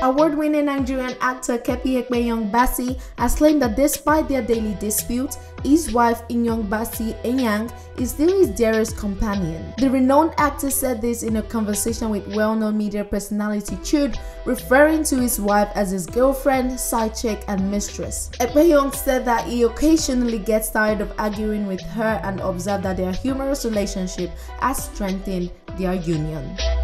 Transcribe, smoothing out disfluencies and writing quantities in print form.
Award-winning Nigerian actor Keppy Ekpenyong Basi has claimed that despite their daily disputes, his wife Inyong Basi Enyang is still his dearest companion. The renowned actor said this in a conversation with well-known media personality Chud, referring to his wife as his girlfriend, side chick, and mistress. Ekpenyong said that he occasionally gets tired of arguing with her and observed that their humorous relationship has strengthened their union.